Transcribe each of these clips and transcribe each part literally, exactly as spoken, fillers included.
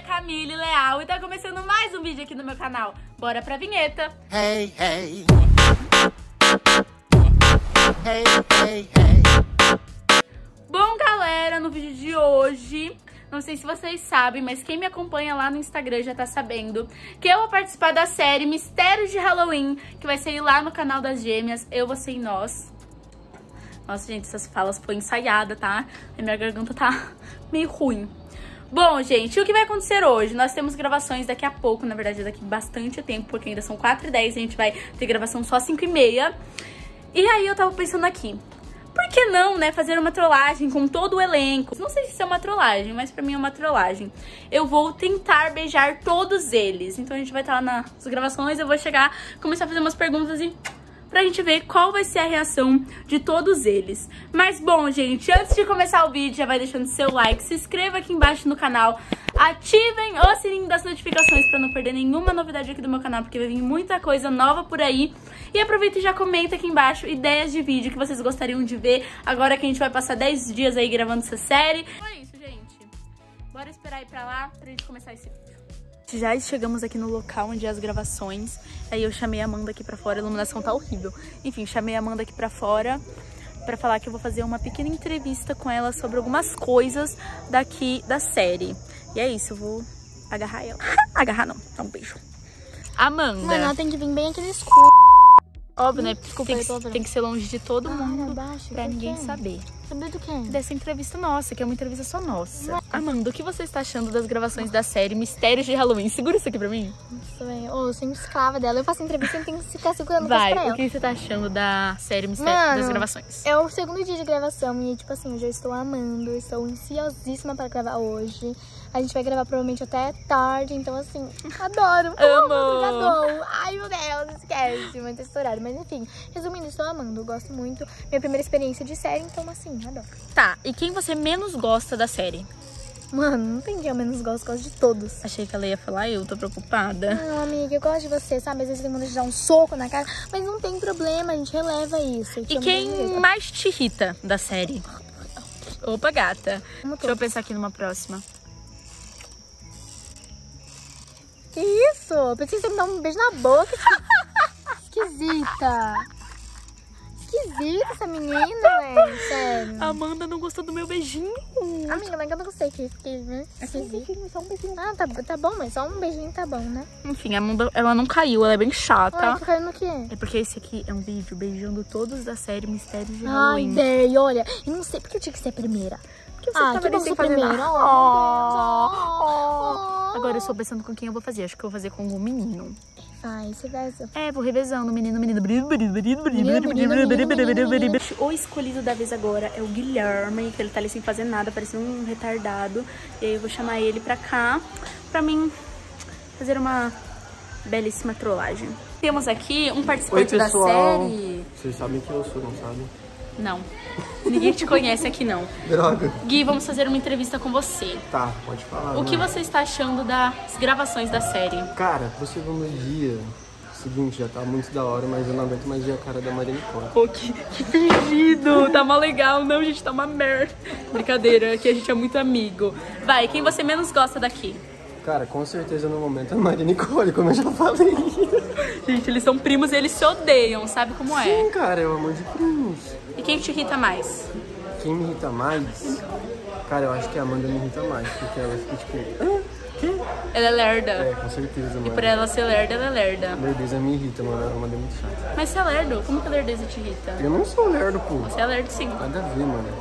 Camille Leal e tá começando mais um vídeo aqui no meu canal. Bora pra vinheta. Hey, hey. Hey, hey, hey. Bom, galera, no vídeo de hoje, não sei se vocês sabem, mas quem me acompanha lá no Instagram já tá sabendo que eu vou participar da série Mistérios de Halloween, que vai sair lá no canal das Gêmeas, Eu, Você e Nós. Nossa, gente, essas falas foi ensaiada, tá? A minha garganta tá meio ruim. Bom, gente, o que vai acontecer hoje? Nós temos gravações daqui a pouco, na verdade daqui bastante tempo, porque ainda são quatro e dez, a gente vai ter gravação só cinco e meia. E aí eu tava pensando aqui, por que não, né, fazer uma trollagem com todo o elenco? Não sei se isso é uma trollagem, mas pra mim é uma trollagem. Eu vou tentar beijar todos eles. Então a gente vai estar lá nas gravações, eu vou chegar, começar a fazer umas perguntas e... pra gente ver qual vai ser a reação de todos eles. Mas bom, gente, antes de começar o vídeo, já vai deixando seu like, se inscreva aqui embaixo no canal, ativem o sininho das notificações pra não perder nenhuma novidade aqui do meu canal, porque vai vir muita coisa nova por aí. E aproveita e já comenta aqui embaixo ideias de vídeo que vocês gostariam de ver, agora que a gente vai passar dez dias aí gravando essa série. Foi isso, gente. Bora esperar ir pra lá pra gente começar esse vídeo. Já chegamos aqui no local onde é as gravações. Aí eu chamei a Amanda aqui pra fora, a iluminação tá horrível. Enfim, chamei a Amanda aqui pra fora pra falar que eu vou fazer uma pequena entrevista com ela sobre algumas coisas daqui da série. E é isso, eu vou agarrar ela. Agarrar não, dá um beijo. Amanda. Mano, ela tem que vir bem aqui no escuro. Óbvio, né? Desculpa, tem, que, tem que ser longe de todo ah, mundo abaixo, pra ninguém quem? saber. Saber do quê? Dessa entrevista nossa, que é uma entrevista só nossa. Ué. Amanda, o que você está achando das gravações da série Mistérios de Halloween? Segura isso aqui pra mim. Nossa, velho. Oh, eu sou escrava dela. Eu faço entrevista e tenho que ficar segurando Vai, coisa pra ela. o que você tá achando da série Mistério, Mano, das gravações? É o segundo dia de gravação e, tipo assim, eu já estou amando. Estou ansiosíssima para gravar hoje. A gente vai gravar provavelmente até tarde, então assim, adoro. Amo! Oh, adoro. Ai, meu Deus, esquece, muito estourado. Mas enfim, resumindo, estou amando, eu gosto muito. Minha primeira experiência de série, então assim, adoro. Tá, e quem você menos gosta da série? Mano, não tem quem eu menos gosto, gosto de todos. Achei que ela ia falar, eu tô preocupada. Não, amiga, eu gosto de você, sabe? Às vezes tem vontade de dar um soco na cara, mas não tem problema, a gente releva isso. E quem mais te irrita da série? Opa, gata. Deixa eu pensar aqui numa próxima. Que isso? Pensei que você me dar um beijo na boca. Esquisita. Esquisita essa menina, velho. Sério. Amanda não gostou do meu beijinho. Amiga, mas eu não gostei que fiquei, né? Esquisito. Só um beijinho. Ah, tá, tá bom, mas só um beijinho tá bom, né? Enfim, a Amanda, ela não caiu, ela é bem chata. Ué, tô caindo no quê? É porque esse aqui é um vídeo beijando todos da série Mistérios de Ai, Halloween. velho, olha. Eu não sei porque eu tinha que ser a primeira. Porque você Ah, tava que bom ali sem que fazer primeiro. nada. Oh, Oh, oh. Agora eu estou pensando com quem eu vou fazer. Acho que eu vou fazer com o menino. Ai, você vai... É, vou revezando. Menino, menino. O escolhido da vez agora é o Guilherme, que ele tá ali sem fazer nada, parecendo um retardado. E aí eu vou chamar ele pra cá, pra mim fazer uma belíssima trollagem. Temos aqui um participante Oi, da pessoal. série. Vocês sabem quem eu sou, não sabem? Não. Ninguém te conhece aqui, não. Droga. Gui, vamos fazer uma entrevista com você. Tá, pode falar. O que né? você está achando das gravações da série? Cara, pro segundo dia, seguinte, já tá muito da hora, mas eu não aguento mais ver a cara da Maria Nicole. Pô, que, que fingido. Tá mó legal. Não, gente, tá uma merda. Brincadeira, que a gente é muito amigo. Vai, quem você menos gosta daqui? Cara, com certeza no momento é a Maria Nicole, como eu já falei. Gente, eles são primos e eles se odeiam, sabe como é? Sim, cara, é o amor de primos. E quem te irrita mais? Quem me irrita mais? Cara, eu acho que a Amanda me irrita mais, porque ela fica tipo... Ah, que? Ela é lerda. É, com certeza, mano. E por ela ser lerda, ela é lerda. Lerdeza me irrita, mano, a Amanda é muito chata. Mas você é lerdo? Como que a lerdeza te irrita? Eu não sou lerdo, pô. Você é lerdo, sim. Nada a ver, mano.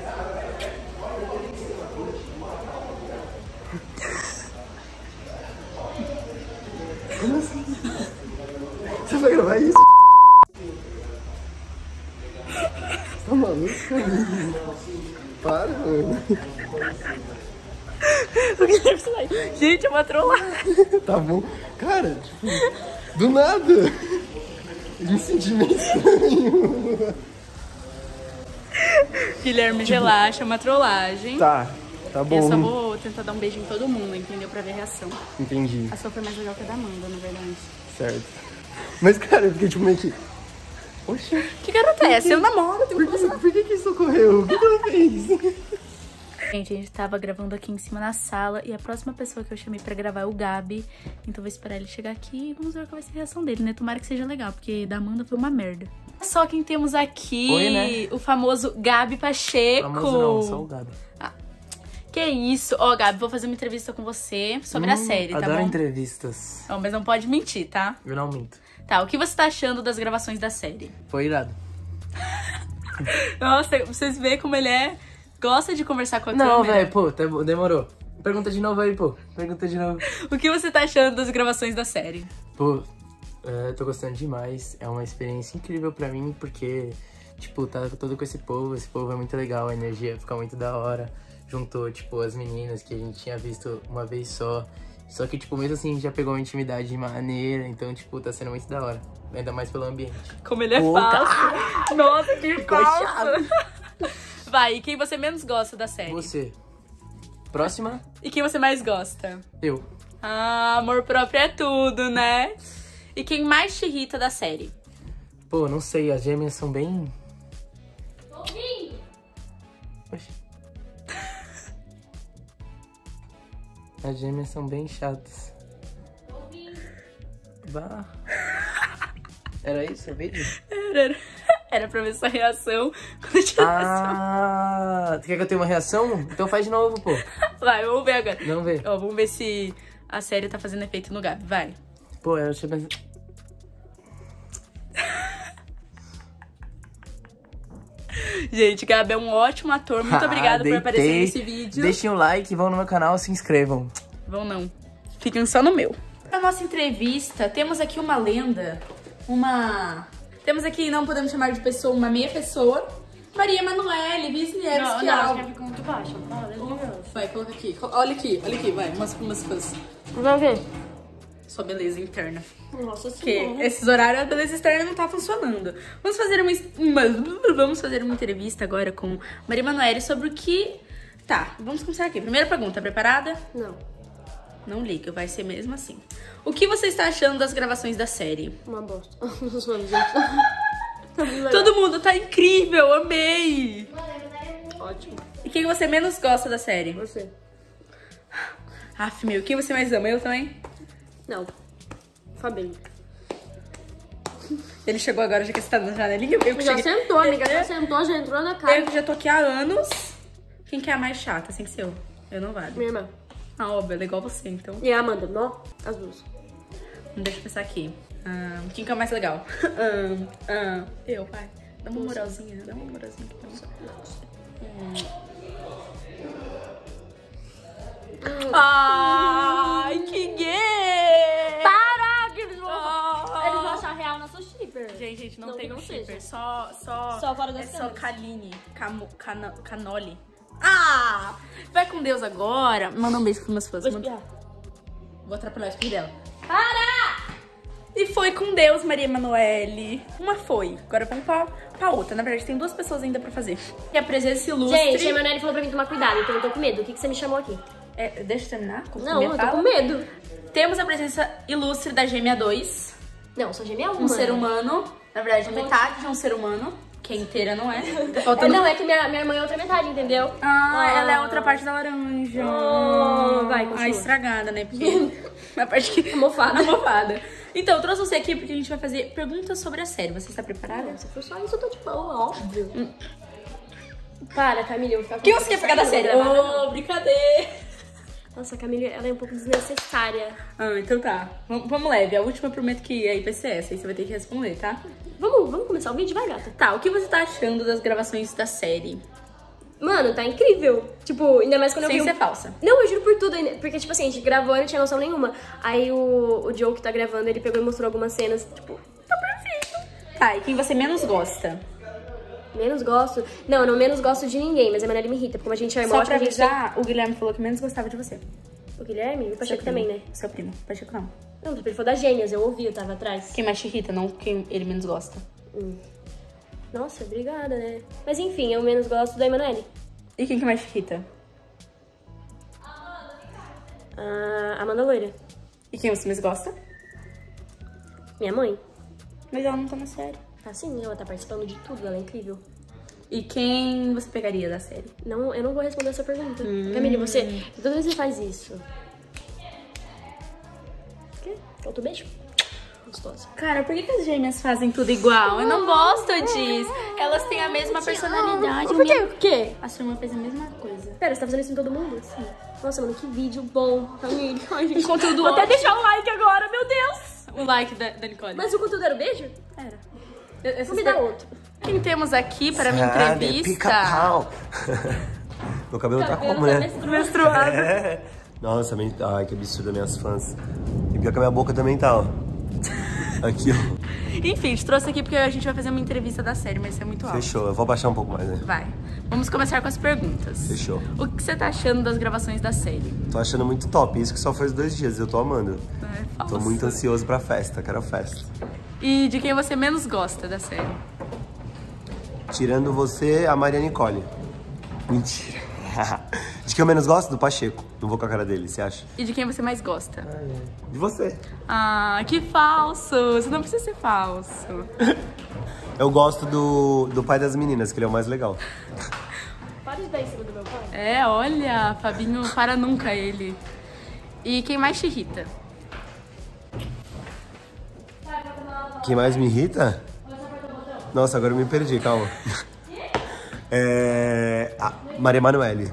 Como assim? Você vai gravar isso? Tá maluco? Para, mano. Gente, é uma trollagem. Tá bom. Cara, tipo, do nada. Eu me senti meio estranho. Guilherme, tipo, relaxa, é uma trollagem. Tá, tá bom. Eu só vou tentar dar um beijo em todo mundo, entendeu? Pra ver a reação. Entendi. A sua foi mais legal que a da Amanda, na verdade. Certo. Mas, cara, eu fiquei tipo meio que... Oxi. Que garota é essa? Eu namoro, tenho Por que, por que que isso ocorreu? O que que ela fez? Gente, a gente tava gravando aqui em cima na sala e a próxima pessoa que eu chamei pra gravar é o Gabi. Então vou esperar ele chegar aqui e vamos ver qual vai ser a reação dele, né? Tomara que seja legal, porque da Amanda foi uma merda. Só quem temos aqui, Oi, né? o famoso Gabi Pacheco. Famoso não, só o Gabi. Ah, que isso? Ó, Gabi, vou fazer uma entrevista com você sobre hum, a série, tá adoro bom? entrevistas. Ó, mas não pode mentir, tá? Eu não minto. Tá, o que você tá achando das gravações da série? Foi irado. Nossa, vocês veem como ele é... Gosta de conversar com a Não, câmera. velho, pô, tá bom, demorou. Pergunta de novo aí, pô. Pergunta de novo. O que você tá achando das gravações da série? Pô, é, tô gostando demais. É uma experiência incrível pra mim, porque, tipo, tá todo com esse povo. Esse povo é muito legal, a energia fica muito da hora. Juntou, tipo, as meninas que a gente tinha visto uma vez só. Só que, tipo, mesmo assim, a gente já pegou uma intimidade de maneira. Então, tipo, tá sendo muito da hora. Ainda mais pelo ambiente. Como ele é Pô, fácil. Nossa, que Ficou chato. Vai, e quem você menos gosta da série? Você. Próxima, E quem você mais gosta? eu. Ah, amor próprio é tudo, né? E quem mais te irrita da série? Pô, não sei, as gêmeas são bem... Oxi. As gêmeas são bem chatas. Vá. Era isso o vídeo? Era, era pra ver sua reação quando eu tivesse... Ah, quer que eu tenha uma reação? Então faz de novo, pô. Vai, vamos ver agora. Não vê. Ó, vamos ver se a série tá fazendo efeito no Gabi. Vai. Pô, eu achei... Gente, Gabi é um ótimo ator. Muito obrigada por aparecer nesse vídeo. Deixem o like, vão no meu canal, se inscrevam. Vão não. Fiquem só no meu. Pra nossa entrevista, temos aqui uma lenda. Uma... Temos aqui, não podemos chamar de pessoa, uma meia pessoa. Maria Emanuele, Wisniewski. Não, não, fica muito baixo. Vai, coloca aqui. Olha aqui, olha aqui, vai. Mostra para umas fãs. Vai ver. Sua beleza interna. Nossa Porque senhora. esses horários a beleza externa não tá funcionando. Vamos fazer uma, uma- vamos fazer uma entrevista agora com Maria Emanuele sobre o que... Tá, vamos começar aqui. Primeira pergunta, preparada? Não, Não liga, vai ser mesmo assim. O que você está achando das gravações da série? uma bosta. Não sou gente. Todo mundo tá incrível, amei! Ótimo. E quem você menos gosta da série? Você. Aff, meu, quem você mais ama? Eu também? Não. Fabinho. Ele chegou agora, já que você tá na janelinha. Eu que Já cheguei- sentou, amiga. Já Eu- sentou, já entrou na cara. Eu que já tô aqui há anos. Quem que é a mais chata? Tem que ser eu. Eu não vale. Minha irmã. Ah, óbvio, ela é igual você, então. E a Amanda, não? As duas. Deixa eu pensar aqui. Ah, quem que é o mais legal? Ah, ah, eu, vai. Dá uma moralzinha, dá uma moralzinha aqui pra mim. Hum. Ai, que gay! Para! Que eles vão, Ah. eles vão achar real nosso shipper. Gente, gente, não, Não, tem não um seja. shipper. Só, só, Só fora das é só câmeras. Kaline, Camo, cana, Canoli. Ah! Vai com Deus agora. Manda um beijo pros meus fãs. Vou Manda- espiar. Vou atrapalhar o espirro dela. Para! E foi com Deus, Maria Emanuele. Uma foi. Agora vamos pra, pra outra. Na verdade, tem duas pessoas ainda pra fazer. E a presença ilustre... Gente, a Emanuele falou pra mim tomar cuidado, então eu tô com medo. O que, que você me chamou aqui? É, deixa eu terminar? Como Não, minha eu tô fala. com medo. Temos a presença ilustre da Gêmea dois. Não, sou gêmea uma. Um ser humano. Na verdade, metade de um ser humano. Que inteira não é. Tá faltando... É, não, é que minha, minha irmã é outra metade, entendeu? Ah, ela é a outra parte da laranja. Oh, vai, Ah, continua. estragada, né? Porque a parte que... A mofada. A mofada. Então, eu trouxe você aqui porque a gente vai fazer perguntas sobre a série. Você está preparada? Se for só isso, eu tô de boa, óbvio. Hum. Para, Camila, eu vou ficar O que você quer pegar da série? Ô, Ô, brincadeira. Nossa, a Camila, ela é um pouco desnecessária. Ah, então tá. V- vamos leve. A última eu prometo que aí vai ser essa. Aí você vai ter que responder, tá? Vamos, vamos começar o vídeo, vai, gata? Tá, o que você tá achando das gravações da série? Mano, tá incrível. Tipo, ainda mais quando Sem eu vi... ser falsa. Não, eu juro por tudo. ainda- Porque, tipo assim, a gente gravou e não tinha noção nenhuma. Aí o, o Joe que tá gravando, ele pegou e mostrou algumas cenas, tipo... Tá perfeito. Tá, e quem você menos gosta? Menos gosto... Não, eu não menos gosto de ninguém, mas a Emanuele me irrita. Porque como a gente é irmão, Só acho que pra a gente tem... avisar, o Guilherme falou que menos gostava de você. O Guilherme e o Pacheco Seu primo. também, né? Seu primo. Pacheco não. Não, ele falou das gêmeas, eu ouvi, eu tava atrás. Quem mais te irrita, não quem ele menos gosta. Hum. Nossa, obrigada, né? Mas enfim, eu menos gosto da Emanuele. E quem que mais te irrita? A Amanda Loira. E quem você mais gosta? Minha mãe. Mas ela não tá na série. Tá sim, ela tá participando de tudo, ela é incrível. E quem você pegaria da série? Não, eu não vou responder essa pergunta. Camille, você... Toda vez que você faz isso... O quê? Outro beijo? Gostosa. Cara, por que, que as gêmeas fazem tudo igual? Eu não gosto disso. Elas têm a mesma personalidade. Por quê? O quê? A sua irmã fez a mesma coisa. Pera, você tá fazendo isso em todo mundo? Sim. Nossa, mano, que vídeo bom, Camille. Ai, gente. Conteúdo Vou até ótimo. deixar o like agora, meu Deus. O like da, da Nicole. Mas o conteúdo era o beijo? Era. Vou me dar outro. Quem temos aqui para minha Ah, entrevista? Pica-pau. Meu cabelo tá como, né? Menstruado. É. Nossa, men- ai, que absurdo, minhas fãs. E pior que a minha boca também tá, ó. Aqui, ó. Enfim, te trouxe aqui porque a gente vai fazer uma entrevista da série, mas isso é muito alto. Fechou, eu vou abaixar um pouco mais, né? Vai. Vamos começar com as perguntas. Fechou. O que você tá achando das gravações da série? Tô achando muito top, isso que só faz dois dias, eu tô amando. É falso. Tô muito ansioso pra festa, quero a festa. E de quem você menos gosta da série? Tirando você, a Maria Nicole. Mentira. De quem eu menos gosto? Do Pacheco. Não vou com a cara dele, você acha? E de quem você mais gosta? De você. Ah, que falso! Você não precisa ser falso. Eu gosto do, do pai das meninas, que ele é o mais legal. Para de dar em cima do meu pai. É, olha, Fabinho para nunca ele. E quem mais te irrita? Quem mais me irrita? Nossa, agora eu me perdi, calma. É... A Maria Emanuele.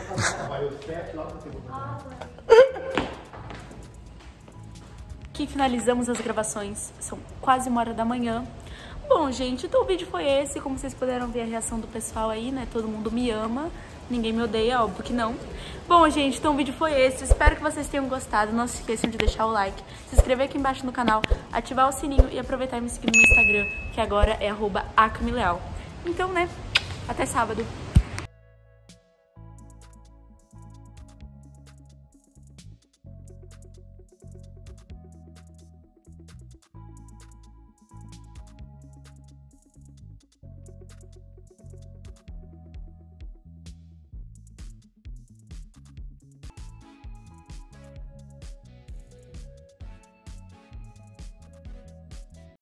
Que finalizamos as gravações. São quase uma hora da manhã. Bom, gente, então o vídeo foi esse. Como vocês puderam ver a reação do pessoal aí, né? Todo mundo me ama. Ninguém me odeia, óbvio que não. Bom, gente, então o vídeo foi esse. Espero que vocês tenham gostado. Não se esqueçam de deixar o like, se inscrever aqui embaixo no canal, ativar o sininho e aproveitar e me seguir no meu Instagram, que agora é arroba acamileal. Então, né? Até sábado.